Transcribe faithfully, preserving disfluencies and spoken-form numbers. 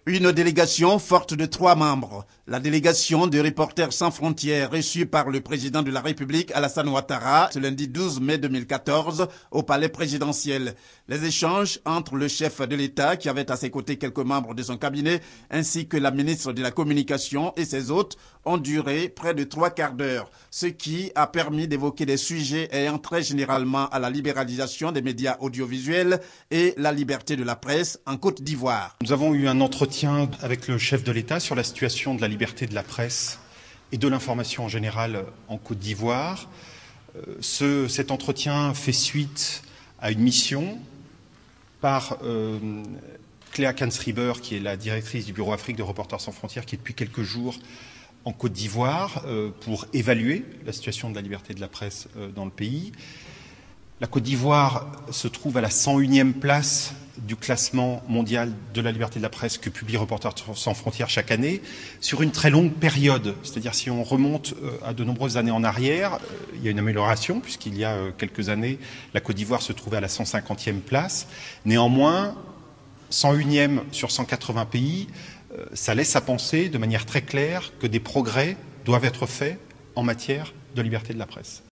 Une délégation forte de trois membres. La délégation de Reporters sans frontières reçue par le président de la République Alassane Ouattara ce lundi douze mai deux mille quatorze au palais présidentiel. Les échanges entre le chef de l'État qui avait à ses côtés quelques membres de son cabinet ainsi que la ministre de la Communication et ses hôtes ont duré près de trois quarts d'heure, ce qui a permis d'évoquer des sujets ayant trait généralement à la libéralisation des médias audiovisuels et la liberté de la presse en Côte d'Ivoire. Nous avons eu un entretien avec le chef de l'État sur la situation de la liberté de la presse et de l'information en général en Côte d'Ivoire. Ce, cet entretien fait suite à une mission par euh, Cléa Kansriber, qui est la directrice du bureau Afrique de Reporters sans frontières, qui est depuis quelques jours en Côte d'Ivoire euh, pour évaluer la situation de la liberté de la presse euh, dans le pays. La Côte d'Ivoire se trouve à la cent unième place du classement mondial de la liberté de la presse que publie Reporters sans frontières chaque année, sur une très longue période. C'est-à-dire si on remonte à de nombreuses années en arrière, il y a une amélioration, puisqu'il y a quelques années, la Côte d'Ivoire se trouvait à la cent cinquantième place. Néanmoins, cent unième sur cent quatre-vingts pays, ça laisse à penser de manière très claire que des progrès doivent être faits en matière de liberté de la presse.